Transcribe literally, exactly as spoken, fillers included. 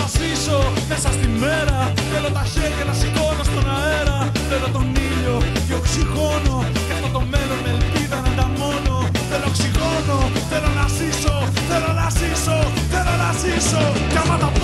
να ζήσω μέσα στη μέρα. Θέλω τα χέρια να σηκώνω στον αέρα. Θέλω τον ήλιο και οξυγόνο. Και αυτό το μέλλον με ελπίδα να ανταμώνω. Θέλω οξυγόνο, θέλω να ζήσω. Θέλω να ζήσω, θέλω να ζήσω. Κι άμα τα